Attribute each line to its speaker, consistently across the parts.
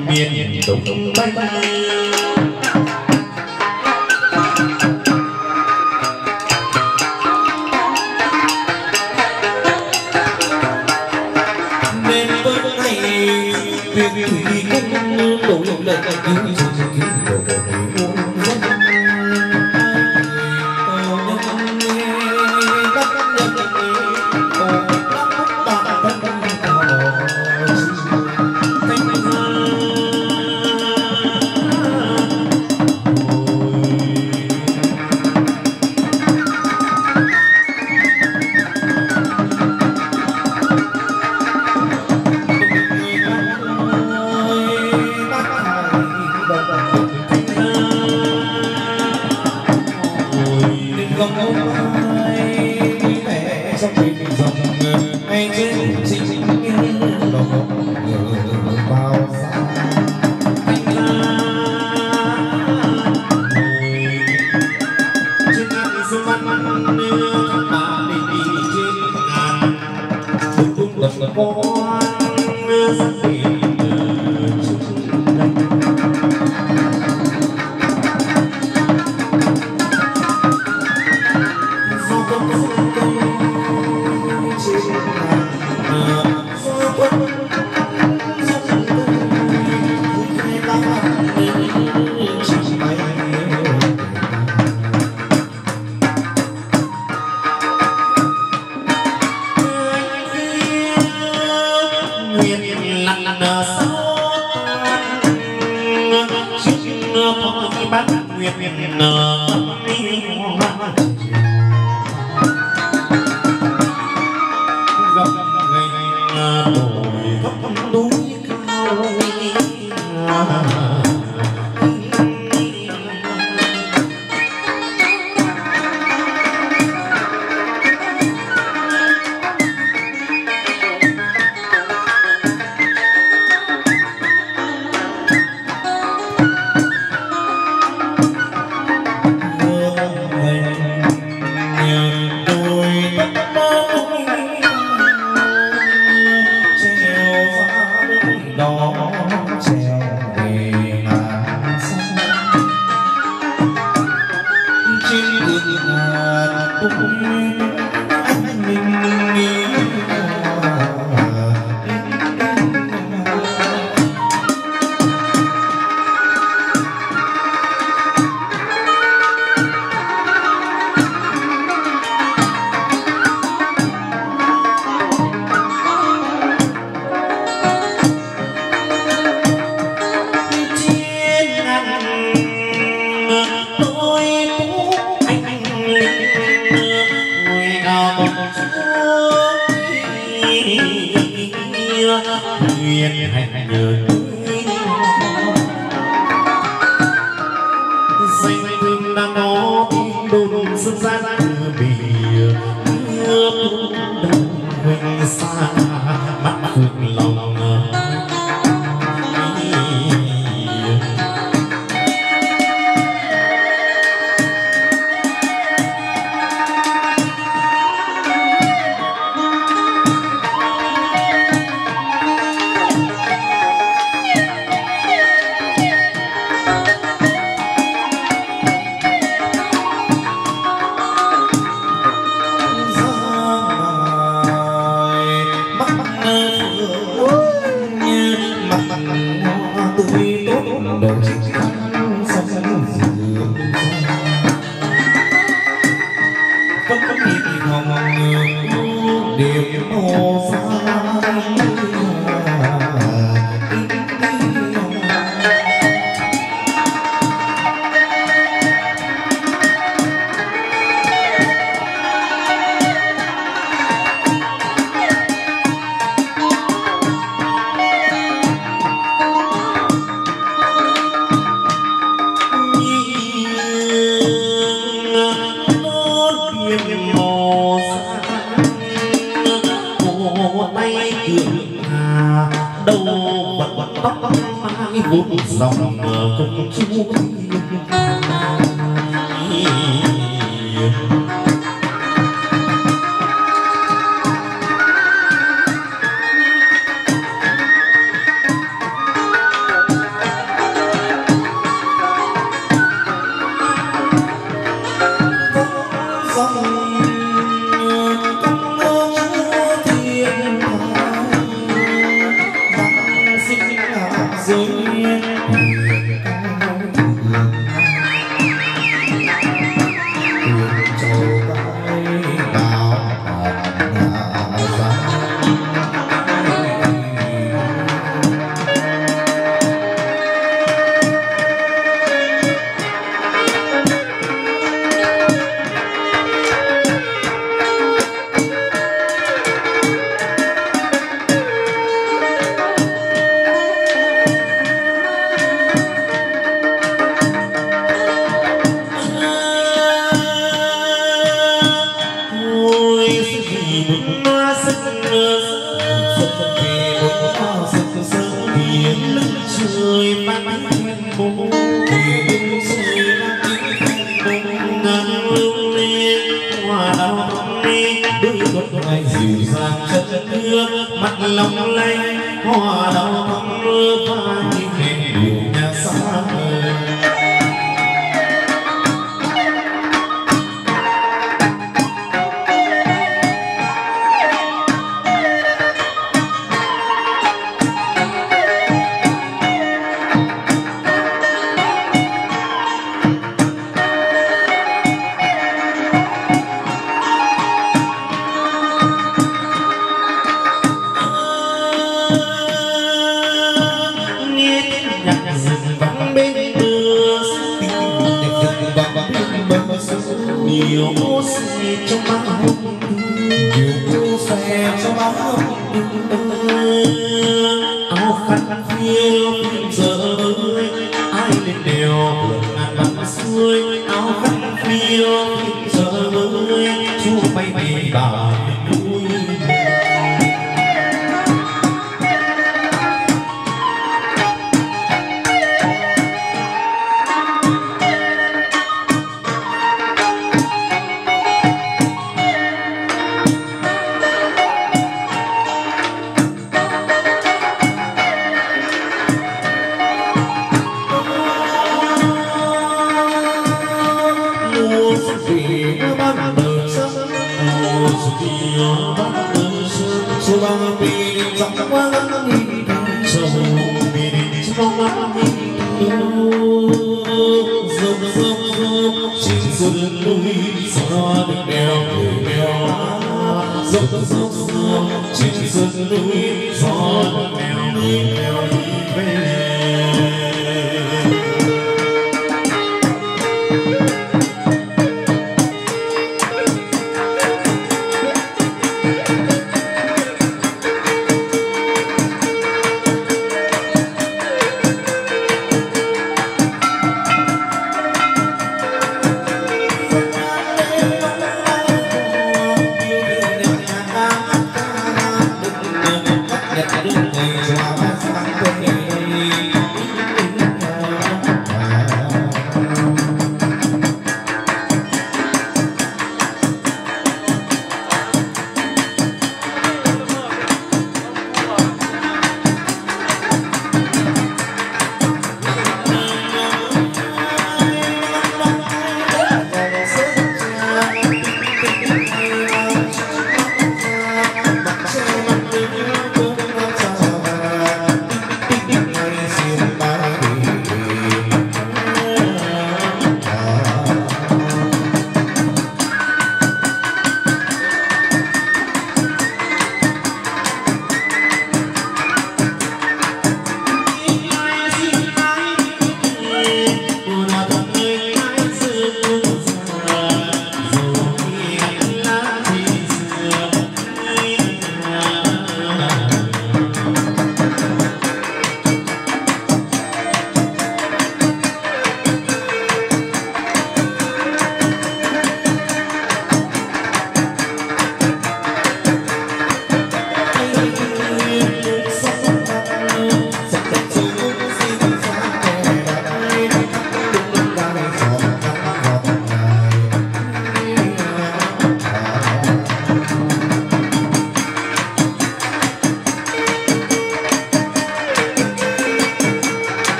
Speaker 1: miền đông tây nên bữa nay việc thủy cũng đổ lệ cứu
Speaker 2: dòng công chúa Mắt long lanh hoa đào thắm mưa pha nhìn đèn đường nhà xa vời. Nhiều ô xe trong má hồng, nhiều ô xe trong má hồng, áo khăn phiêu giờ ơi ai lên đèo vượt ngàn dặm xuôi, áo khăn phiêu giờ ơi chú bay bay bà vui. Trên sườn núi gió mèo mèo về.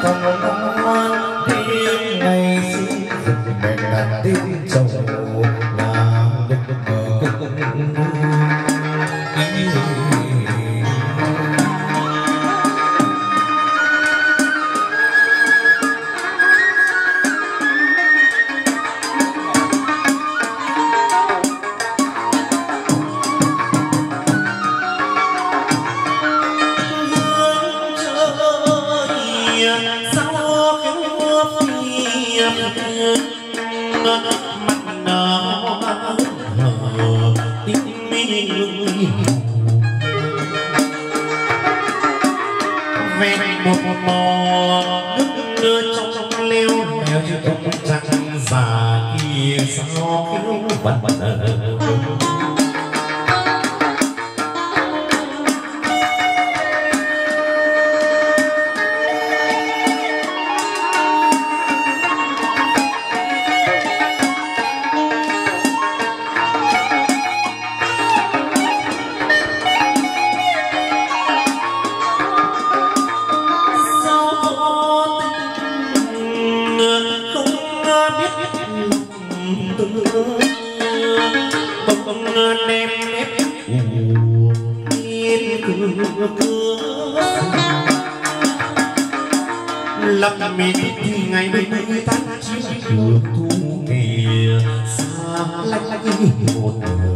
Speaker 2: thầm non đêm ngày xưa mẹ đặt tên chồng là đất ven một mò nước trong lêu theo trong trăng già kia sao kêu bần lâm mình ngày 30 tháng 9 được thu kìa xa lạnh một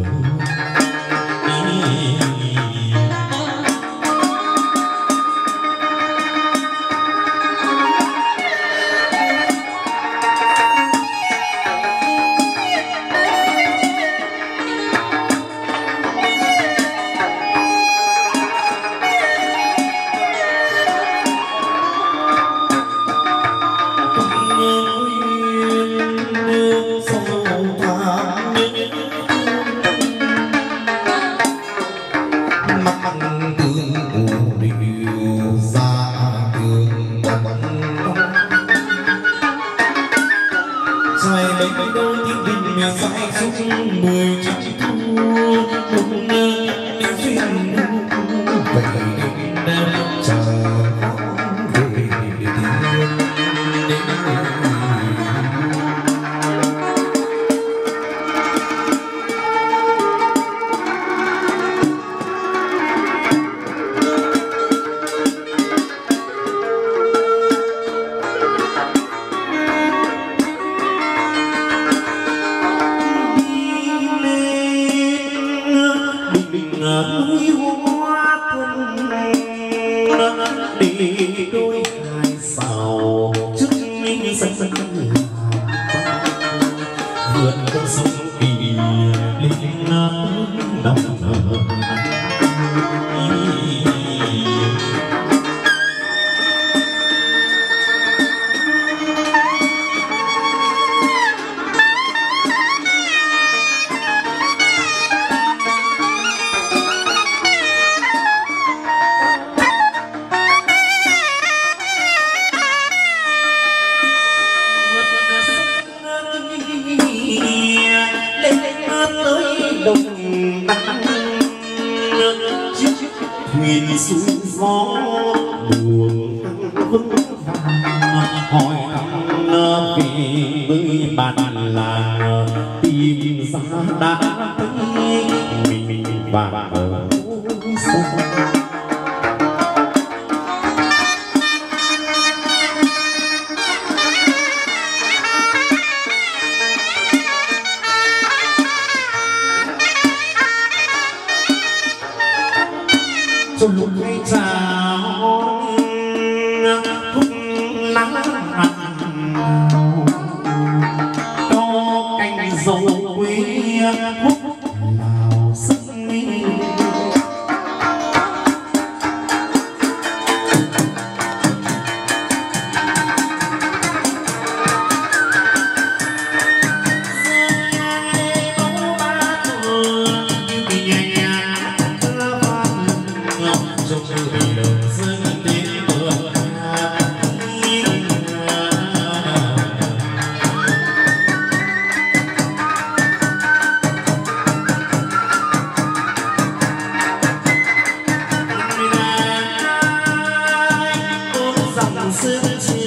Speaker 2: đi đôi hai sào trước minh sân vượt con sông kỳ linh nồng thuyền xuôi gió buồn hỏi thăm về với bạn là tìm ra đã thấy mình và ở sông cho lúc hay chào phút nắng có cành dầu quê hút nào sức mi sương chiều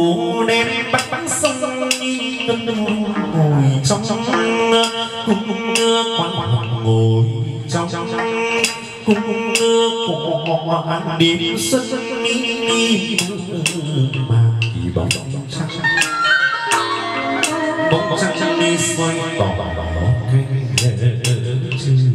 Speaker 2: đêm bắc sông tân ngồi trong cung quan hoàng ngồi trong cung của đêm xuân mà kỳ bóng trăng đi xoay tỏ cái trường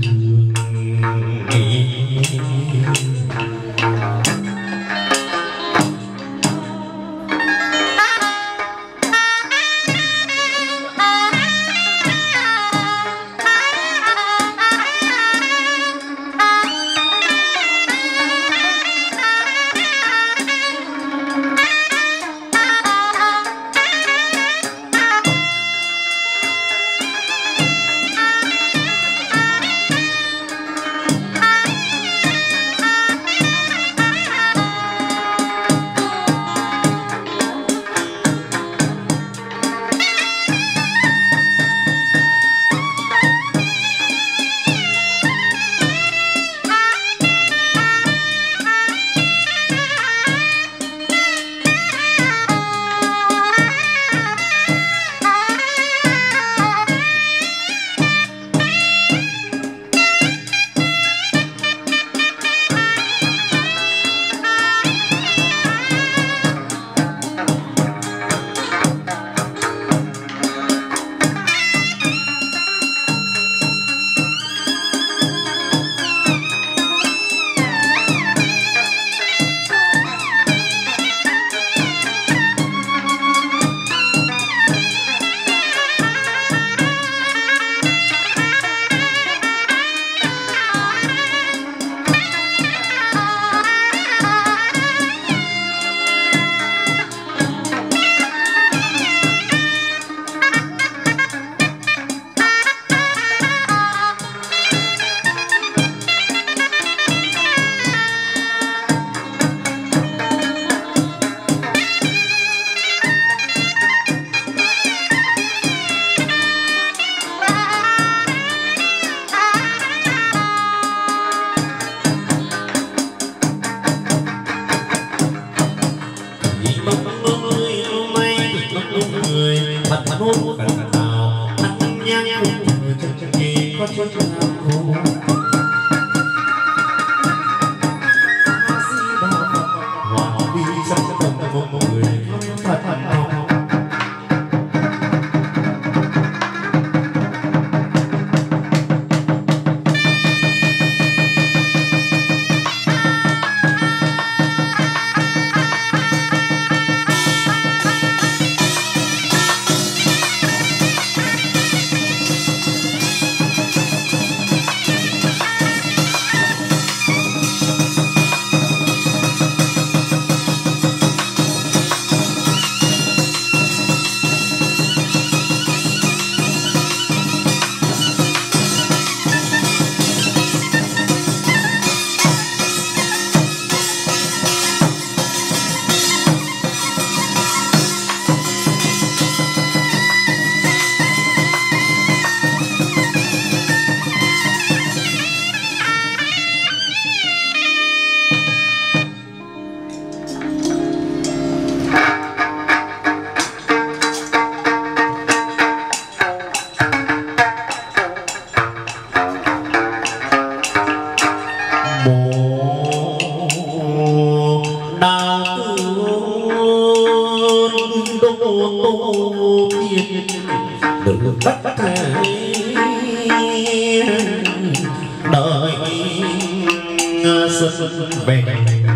Speaker 2: xuân về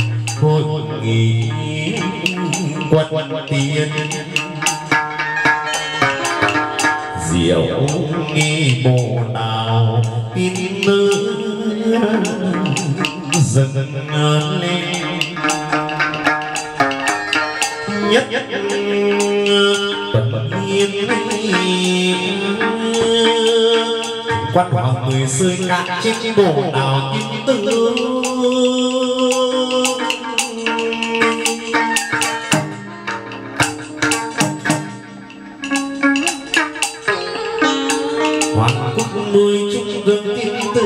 Speaker 2: hội nghị quan tiền diệu nghi bộ nào tin dần lên nhất tận nhiên quan hoàng người rơi cạn trên bộ nào tin tư hoàng quốc nuôi chung gương tin tử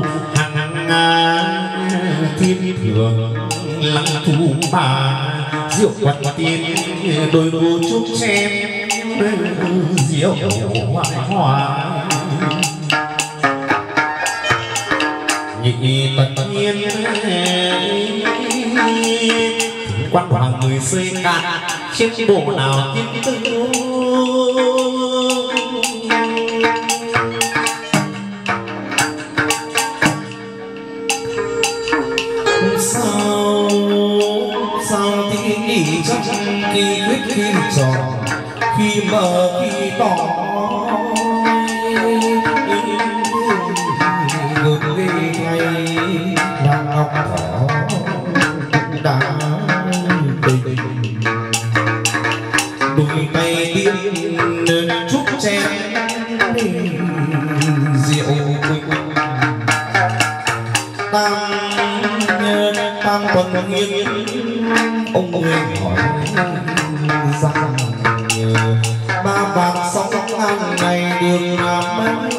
Speaker 2: hàng thiên thường lăng thủ bà rượu quạt tiên đôi cô chúc xem rượu hoài hoa nhị tất nhiên quan hoàng người xây cạn chiếc bộ nào tiên tư
Speaker 1: sao thì chắc khi quyết khi tròn khi mờ khi tỏ ngược về ngày nàng ngọc thỏ cũng đã tình đôi tay tiên chúc chén rượu quỳnh tam tuần nghiêng ông người hỏi rằng ba vàng sóng hàng ngày đường làm mấy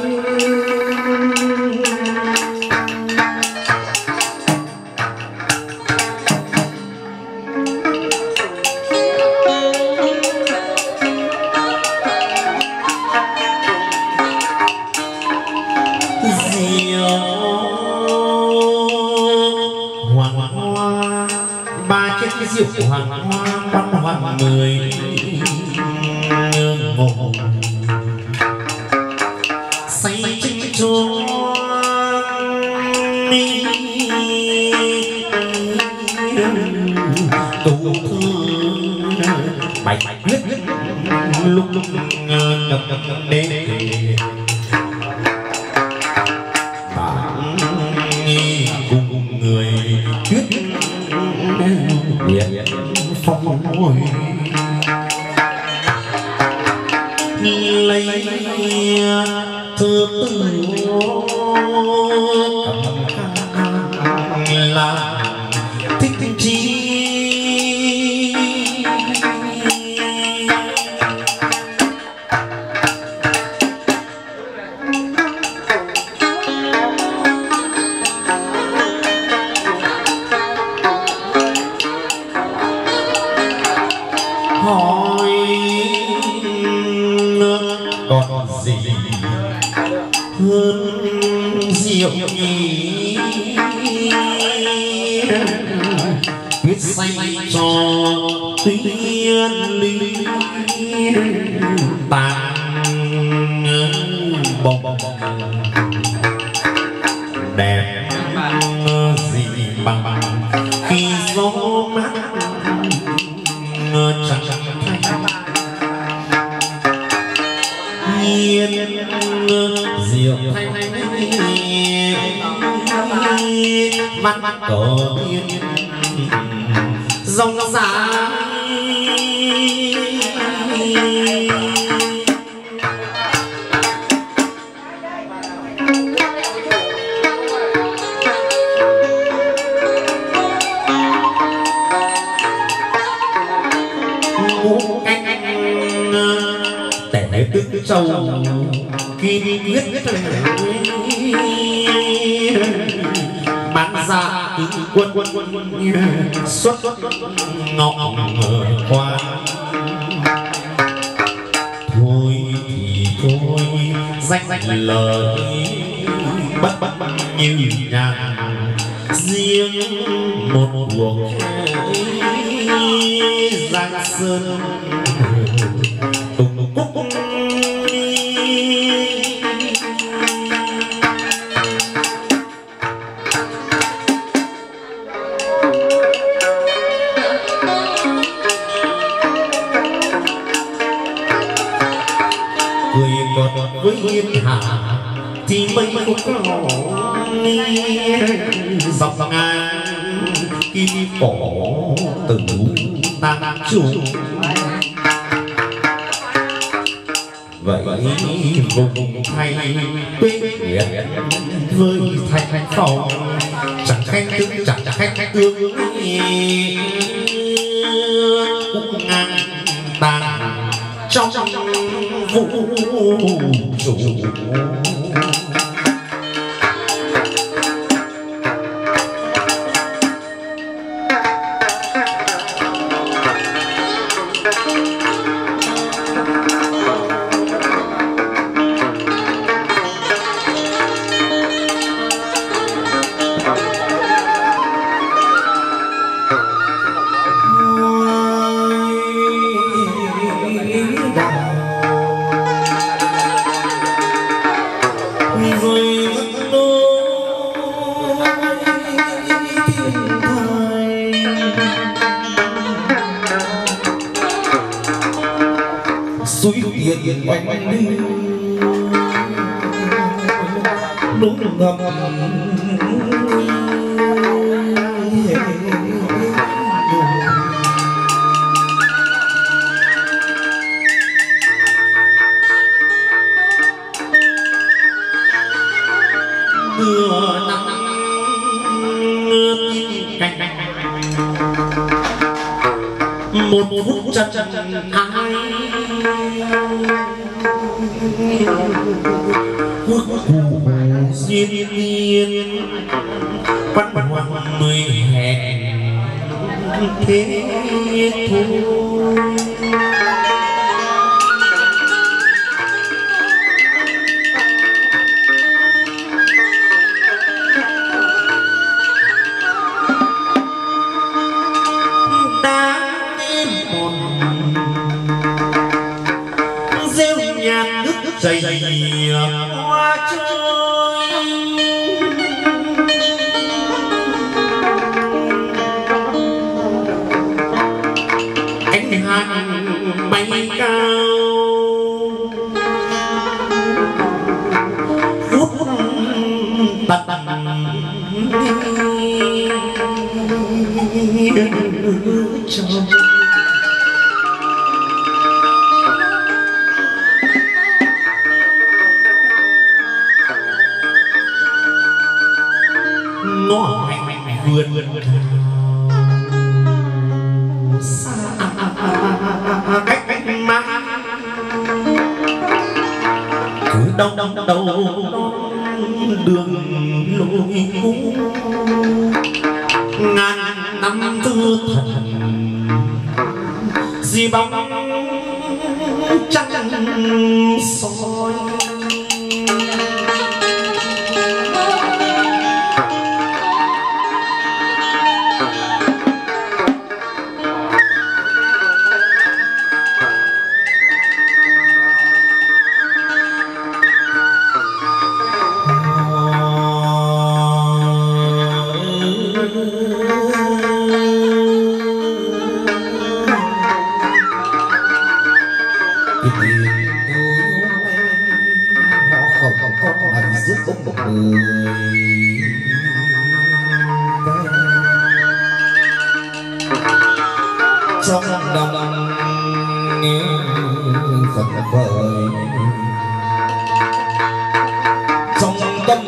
Speaker 1: rượu hoàng hoa văn hoàng người ngộ say chinh cho câu thơ bài viết lúc ngập đến bạn cùng người viết phong hồi lấy thơ từ là thích chi hỏi còn gì hơn rượu nhỉ quyết say cho tiên lý tàn bồng đẹp gì bằng khi gió mát chẳng nhiên rượu mắt cờ tiên rong rã tẻ tức châu kim huyết bán ra quân xuất ngọc hoa thôi thì thôi danh lời bất như nhàn riêng một cuộc giang sơn tùng cúc cười còn với thiên hạ thì mây khúc hổ dọc ngang kim cổ tử tam chủ vậy vùng thay quê huyện với thành phòng chẳng khách tướng chẳng khách tướng cũng ngang tàn trong vũ trụ suối tiền oanh đi đúng ngầm
Speaker 2: mưa nắng canh một phút chân ai quốc cụ diên nhiên văn hoàng mười hẹn thế thôi. Dày hoa chơi cánh hàng bay cao phút tận cho ngõ vườn xa cách má cứ đông đầu đường lối cũ ngàn năm tư thần gì bóng trăng soi
Speaker 1: trong lòng phật vời trong tâm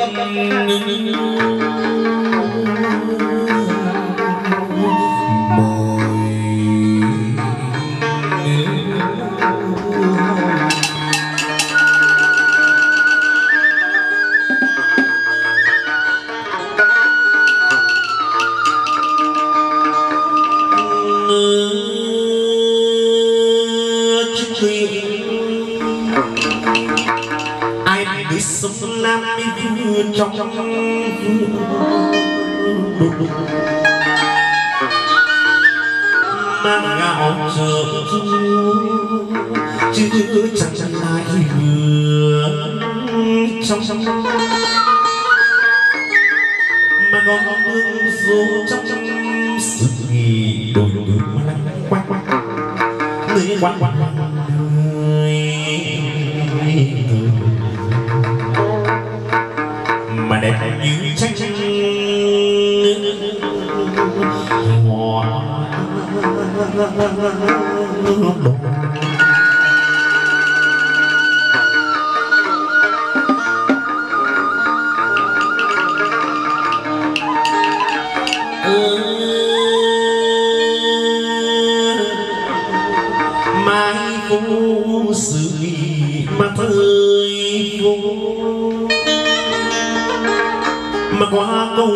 Speaker 2: ai biết sống làm như trong mang gạo chờ chứ chẳng lại vừa trong mà còn mương dù trong sự nghỉ đôi đường mà lanh quanh người quanh mà đẹp như tranh hoa mai phố sự mà thời phố mà qua câu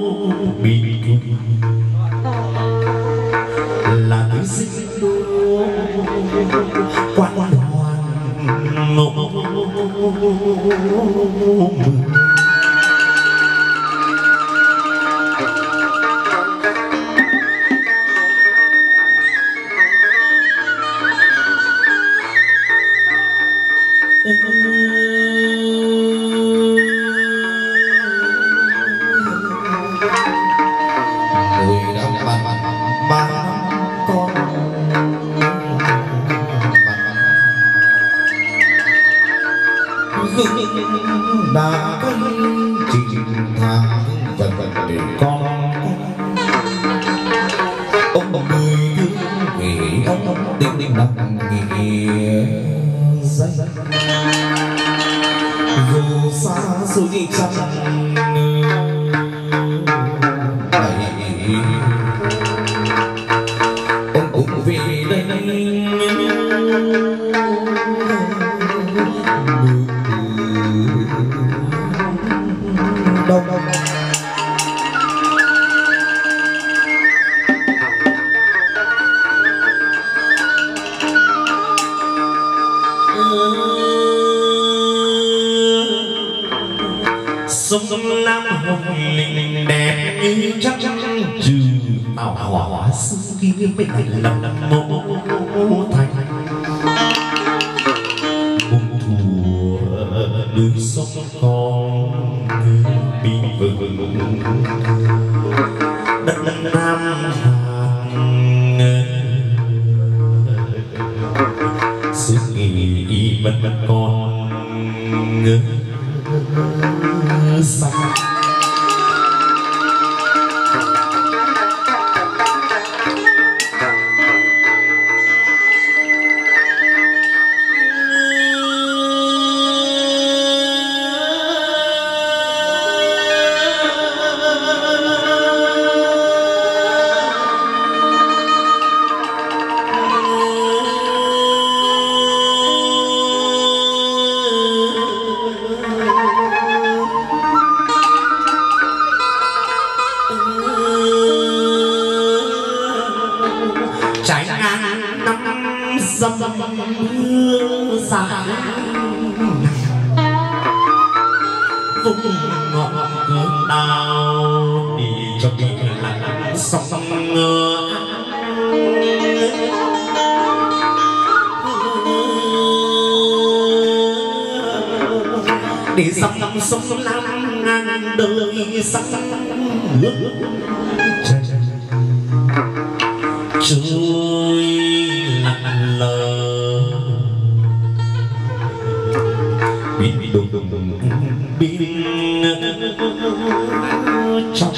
Speaker 2: bình thường là thứ sinh đô quan hoan ngộ
Speaker 1: đã có trình thang vật để con ông người thương vì ông định nặng nghĩa danh dù xa xôi chăng ông cũng vì đây đâu
Speaker 2: sông Lam hồng linh đẹp như chắc trừ màu hỏa xưa kia bên lầm mộ thành bùng thùa núi sông con bị vừng đất Nam Hàng suốt ngày vẫn còn xanh dâm mưa dài vùng ngọn cơn đau đi cho đi lại sông để dòng sông Lam ngang đời sông nước trôi lặng lờ bin đùng bin trong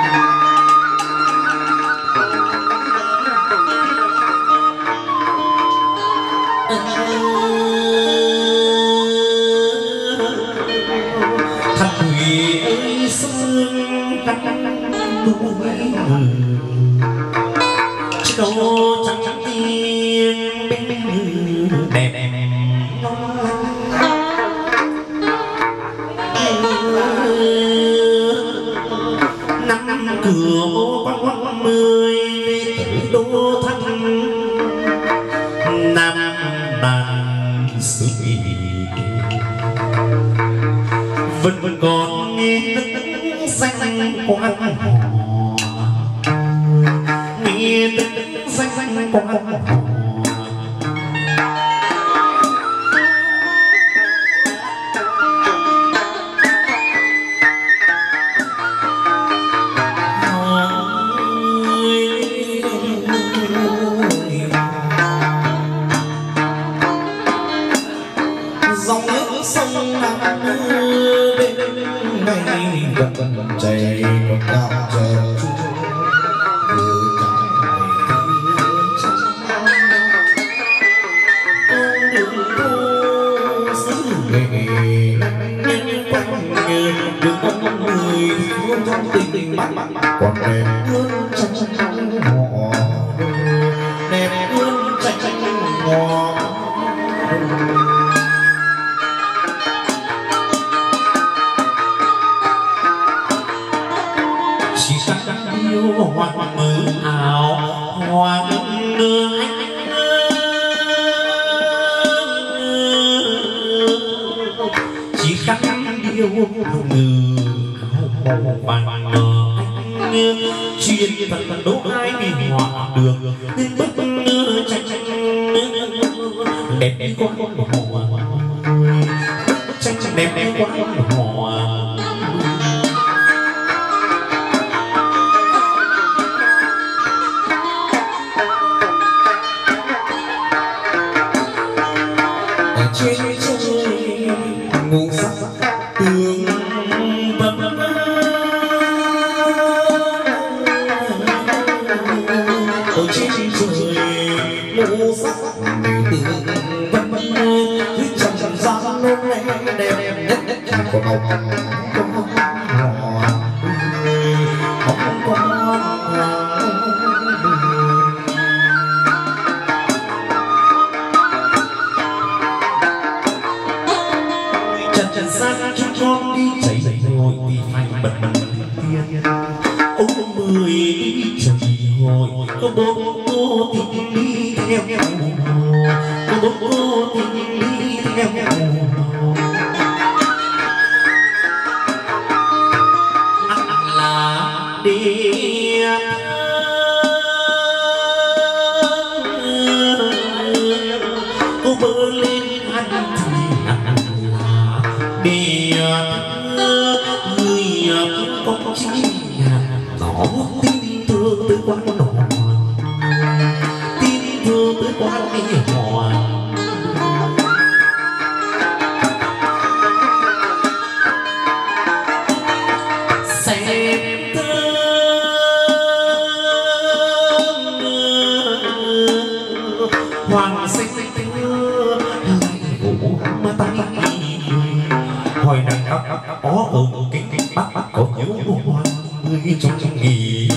Speaker 2: thật thủy ơi sương căng đuôi đâu trắng tiên đẹp năm cửa quang mươi tử đô thanh nam đàn suy vẫn còn nghe tiếng danh quan nghe tiếng danh quan
Speaker 1: dòng nước sông Lam bên ngày vẫn chảy còn cao chờ tình mắt còn đẹp hơn tranh ngọ đẹp hơn tranh ngọ
Speaker 2: chỉ chắc yêu hoàng mơ ảo hoàng đưa anh ngư bằng chuyên phận đỗ ai bị họa đường nên bất tranh đẹp quá tranh đẹp quá
Speaker 1: trên trời ngủ sắc tường vân ở trên trời ngủ sắc tường vân dưới trần gian nôn đẹp nhất của màu hồng
Speaker 2: có bốn cô tình đi theo có bốn cô tình đi theo là đi cô bơ lên ăn thì là đi người có chi nó tin thương tới quán nọ tin thương tới quán đi hòa xem hoàng sinh mà tay hồi nàng ấp ó ở kính bắt có nhớ hoàng người trong nghỉ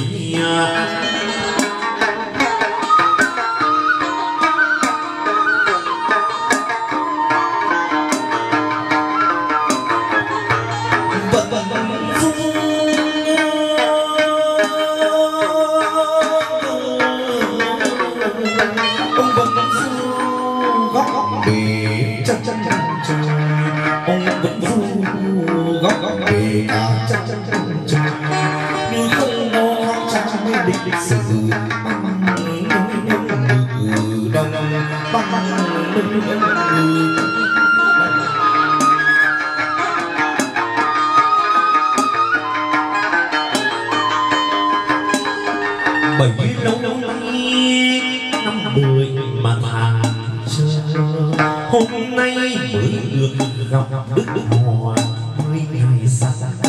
Speaker 2: bởi lâu nay năm đời mà thà chờ hôm nay mới được gặp Đức Hòa mới ngày xa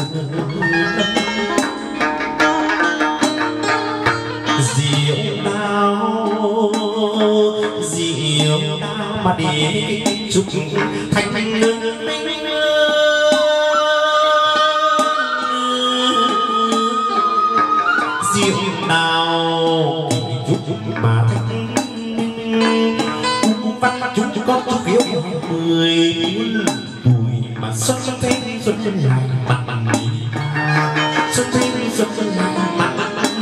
Speaker 2: diệu đao mà để chúc thành lương diệu đào chúc mà thành văn chúng con chúc hiếu 10 tuổi mà xuân thêm xuân lại bằng xuân thêm xuân lại bằng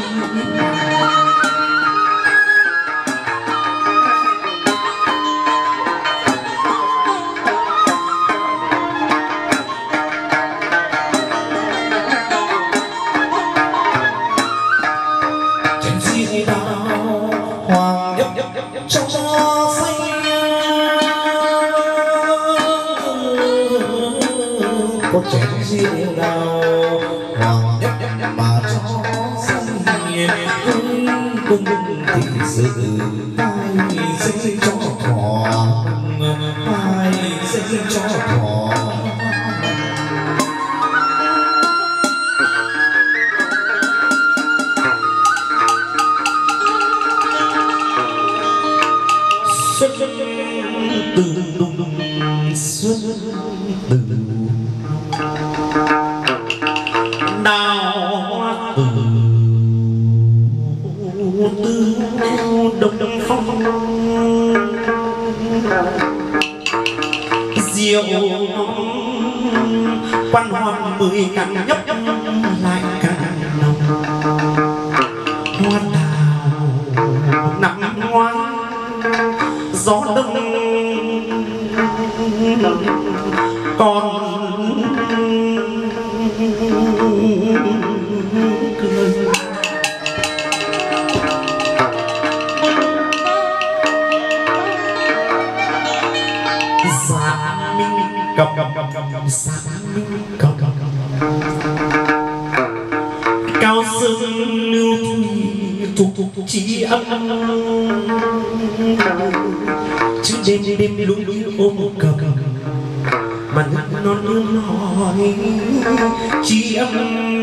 Speaker 1: có chén rượu đào hoàng nhất mà cho xanh cung thì sự ai sẽ cho thọ ai sẽ cho thọ
Speaker 2: xuân từ xuân từ đào hoa từ đông phong diệu quan hoàng 10 càng nhấp lại càng nồng hoa đào nằm ngoan gió đông còn sáng cao cao sơn lưu thủy thuộc chỉ âm chứ đêm lung ôm cầm mà non hỏi chỉ âm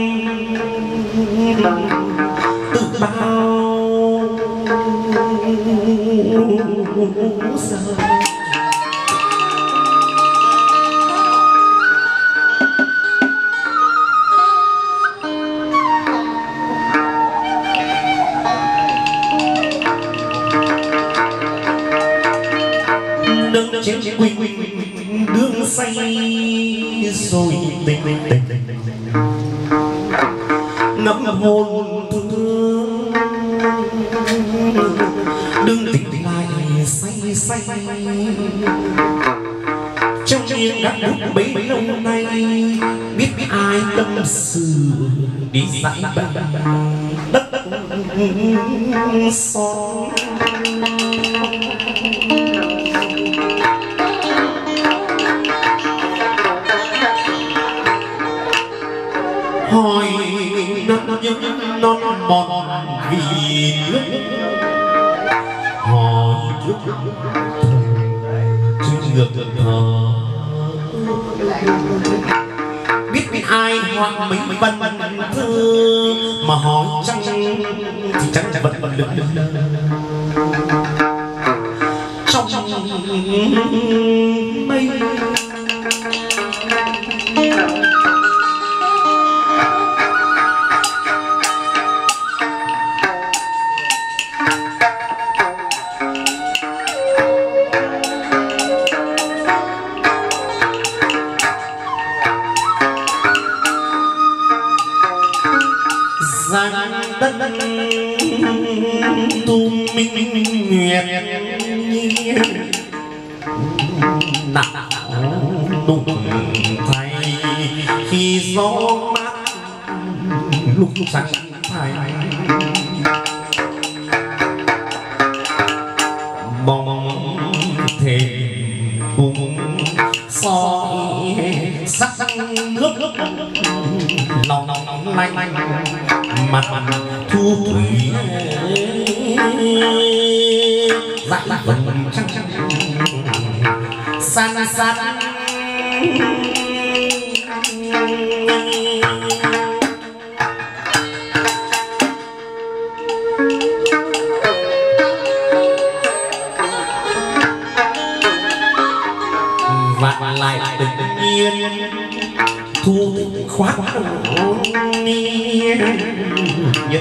Speaker 2: tự bao giờ trên quỳnh đường say rồi tình ngắm hồn thương đừng tỉnh lại say trong miệng gắt bút bấy lâu nay biết ai tâm sự đi dãi đất son hỏi non mòn vì nước hỏi trước ngược thở biết ai hoặc mình văn thơ mà hỏi chăng thì chắc vật lực trong mây đất tu minh nguyệt nặng đụng thay khi gió mát lúc sáng thay mong thềm cùng soi sắc nước lòng lanh mặt thu thủy dại vầng trăng san và lại tự nhiên thu khoát nhất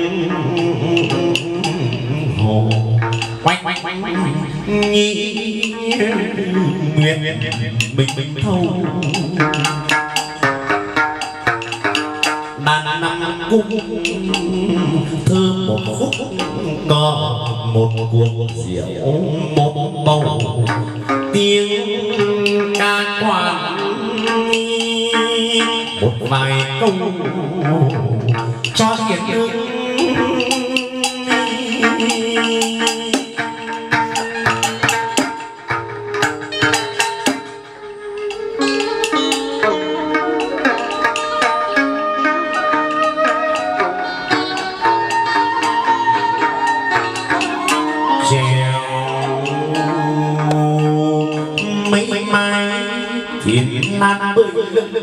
Speaker 2: hồ quanh nhi nguyệt bình thâu đàn năm cung thơ một khúc có một cuộc rượu một bầu tiếng ca quàng một vài câu cho hiền hương mấy mai thiên lan bơi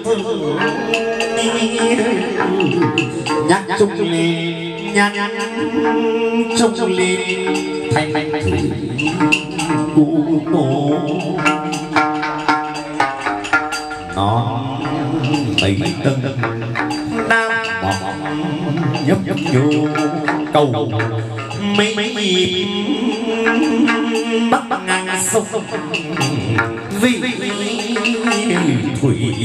Speaker 2: nhắc chung lên nhắc chung lên thanh thủy cụ tổ nó mấy tầng đang nhấp vô cầu mấy bắt ngang sông vì thủy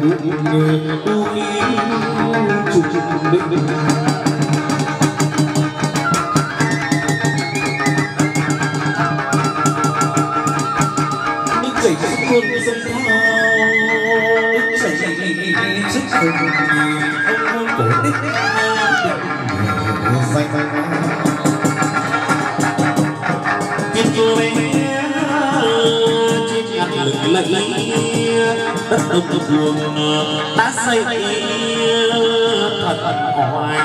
Speaker 2: đất đông buồn đã xây thật hoài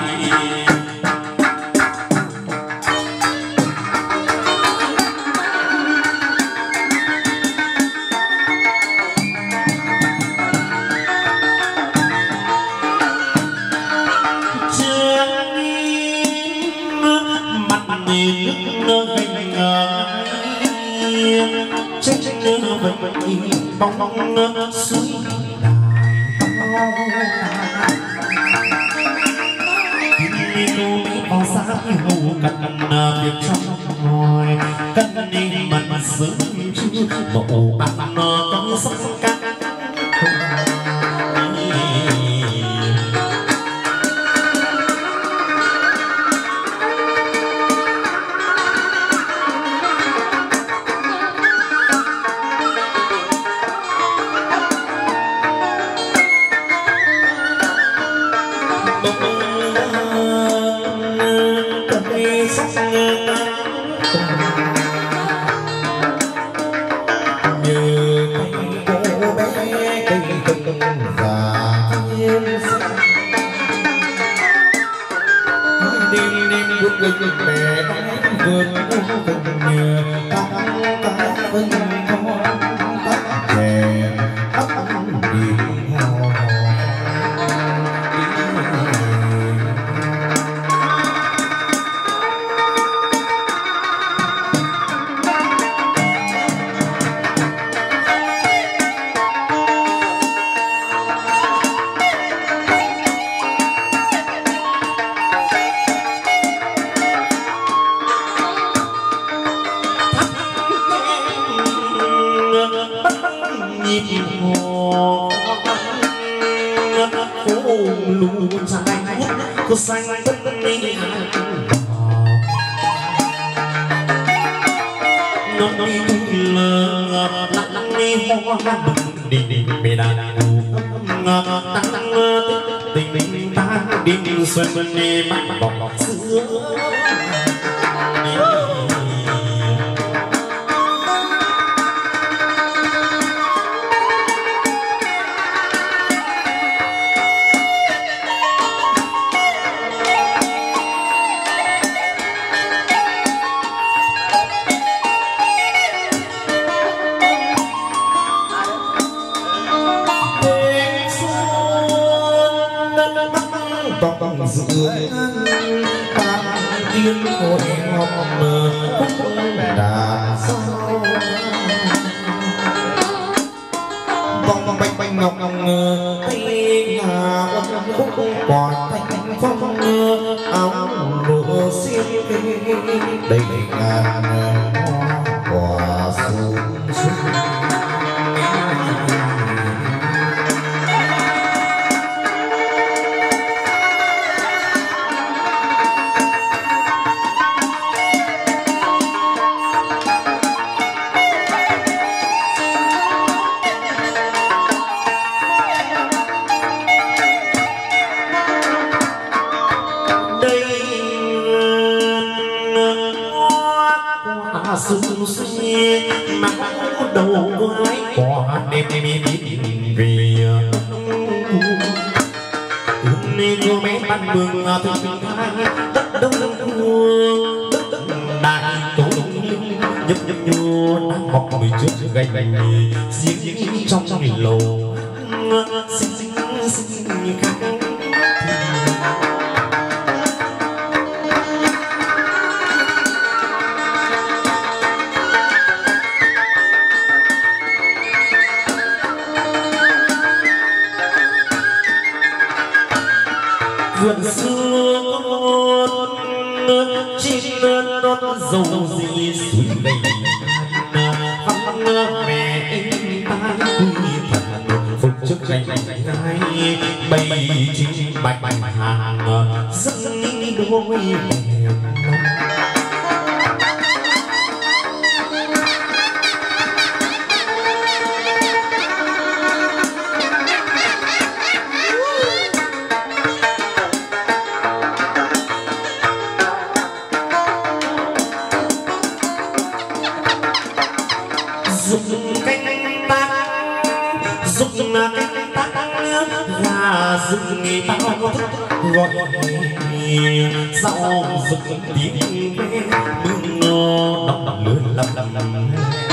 Speaker 2: bóng suối đài bao giá hầu cận việc trong ngồi cận đi mặt sớm chưa mộ bạc có sóng cát xanh bất đi nó đi lờ lặng đi hoa đi về đàn tăng tình ta đi xuân đi mắt bọc xưa dưới ta yên ngồi ngọc khúc đàn sao vòng bánh bánh ngọc tay ngà khúc còn thanh phong áo lụa xiêm đầy ngàn hoa quả xuân sung suy mặc đầu gái quả đêm vì nên cô bé ban mừng thương đất đông đất đại tổ nhấp nhấp nhô đang bọc người trước gầy riêng trong lầu xinh khác vườn xưa con chim non dầu gì suối đầy vắng mẹ em ta quy thần phục trước cành gai bay chim bạch hàng dẫn đôi đẹp dùng cánh tác dùng cánh tác là dùng nghề tao thức gọi dạo dùng tiếng bưng đọc lươn lầm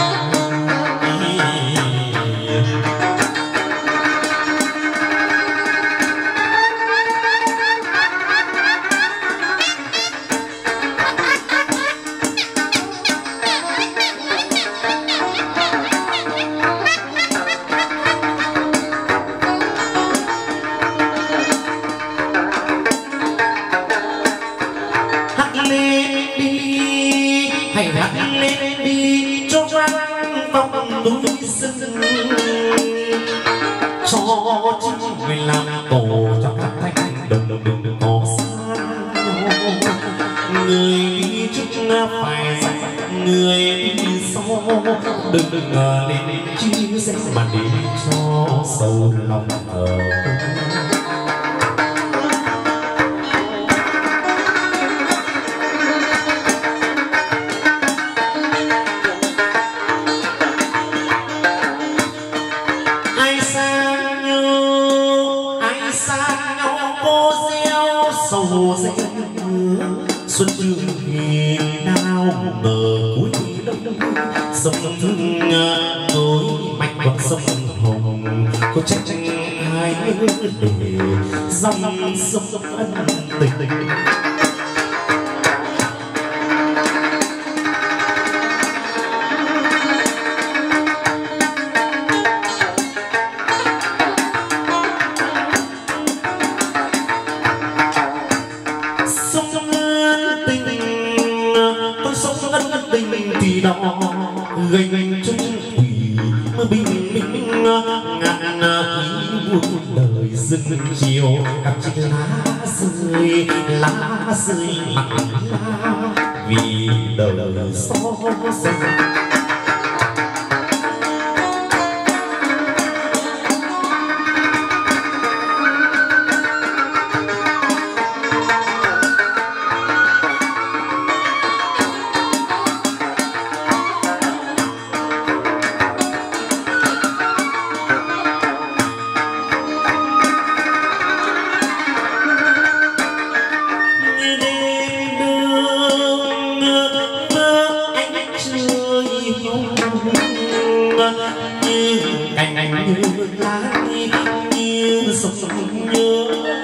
Speaker 2: hãy hát lên đi cho vang vọng núi rừng cho chính mình làm tổ cho các thanh đồng có san người đi trước phải dạy người đi sau đừng lên chia sẻ mà đi cho sâu lòng ở sầu rẽ xuân trường thì nào ngờ cuối đông sông thương nối mạch con sông hồng có trách ai để dòng sông ân tình thì đó gây chung quỷ bình ngàn ý muôn đời dừng chiều gặp chiếc lá rơi mặt lá vì đời xó xanh cành như lá như sông nhớ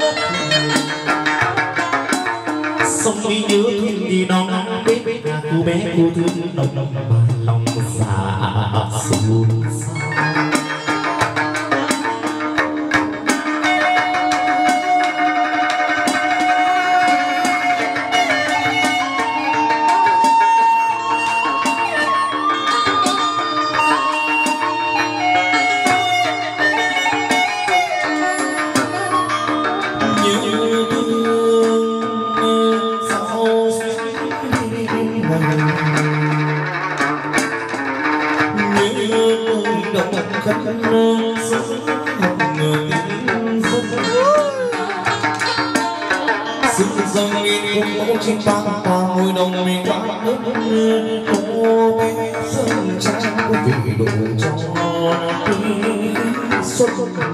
Speaker 2: sông đi nhớ thương thì đó bếp cô bé cô thương đồng mà lòng dạ xôn xao sức dâng lên cũng chim vang qua môi đồng mình vang nước cô bé dâng trang có vị độ cho xuân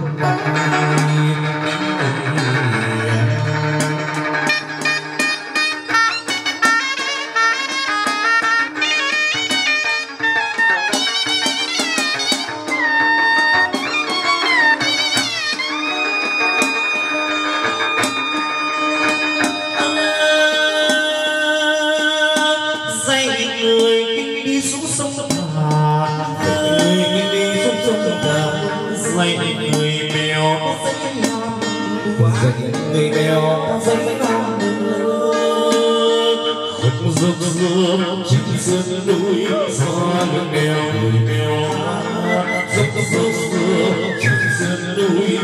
Speaker 2: dạy người mèo dạy người mèo dạy con khúc rực rỡ trên sườn núi xa nước đèo người mèo rực rỡ trên sườn núi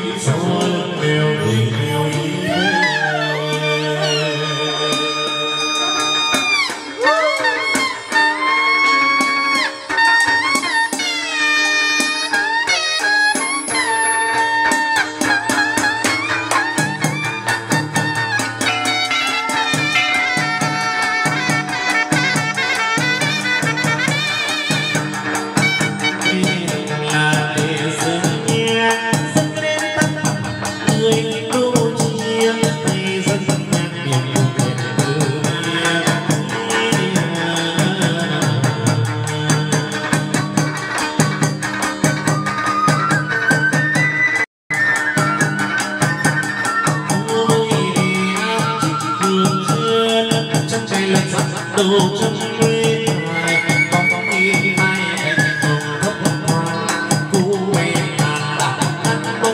Speaker 2: lên sắc đầu chân quê hoài bóng nghiêng mai em không thấp hoa cô quê ngàn đã ăn bố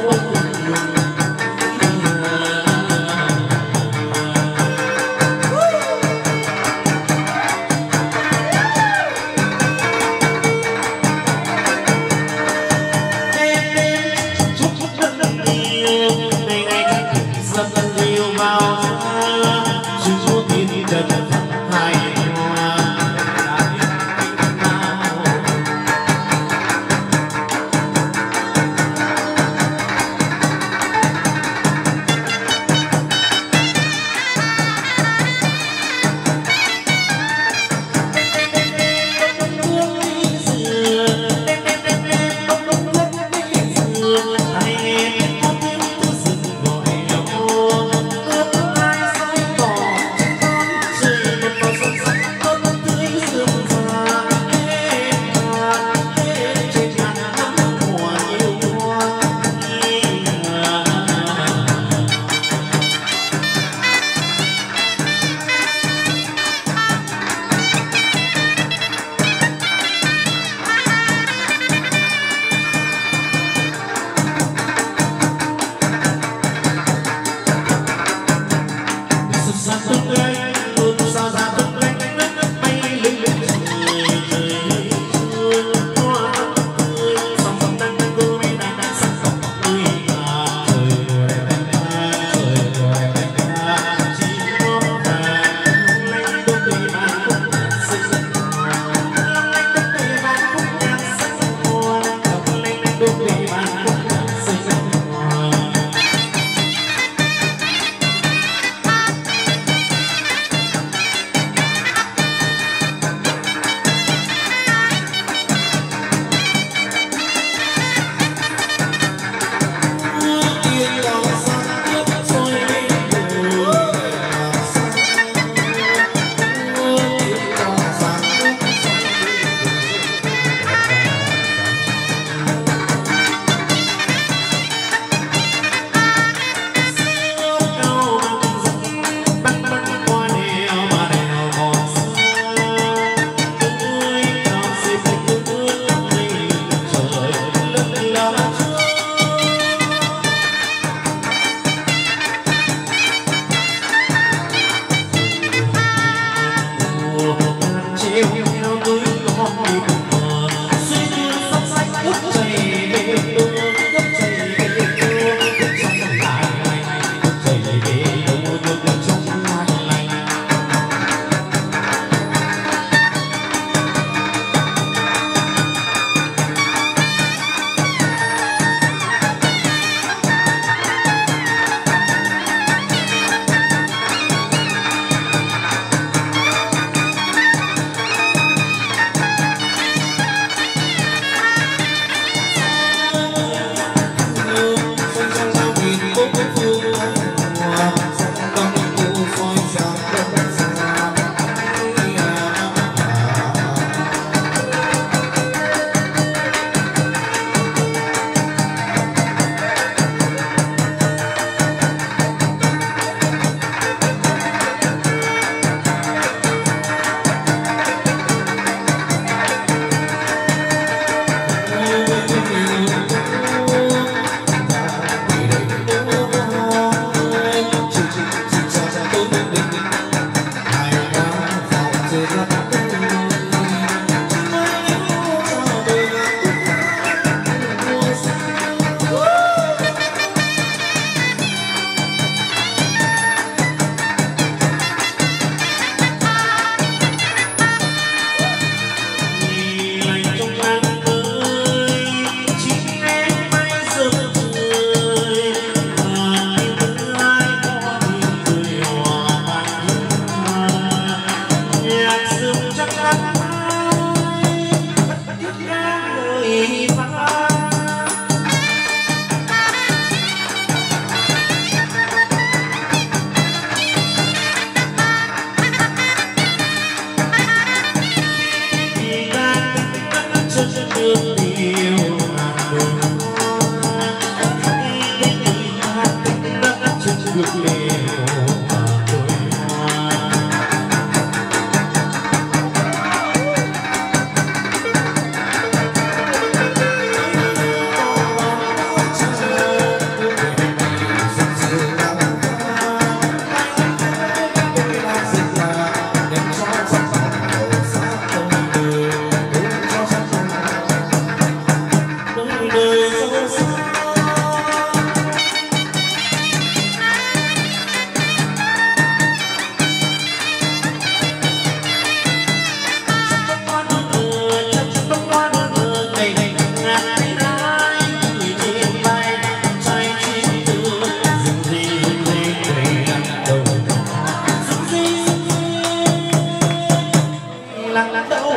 Speaker 2: lặng đâu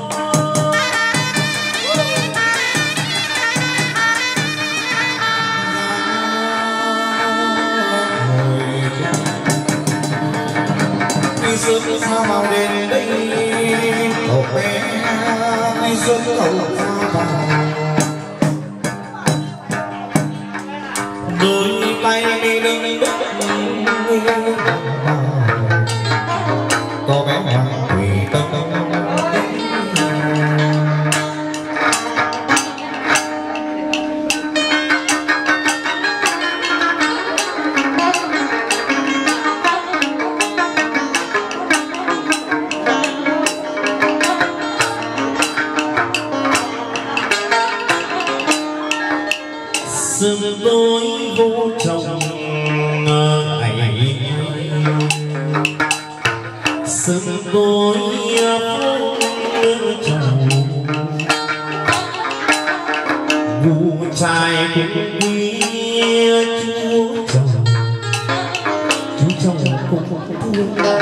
Speaker 1: sớm sao vào đến đây cậu bé đi sớm cậu sao vào đôi tay đi đứng cô bé hoàng thủy tâm
Speaker 2: sương tối vô trong ngày sương tối vô trong vụ trai cũng quý chú chồng cũng thương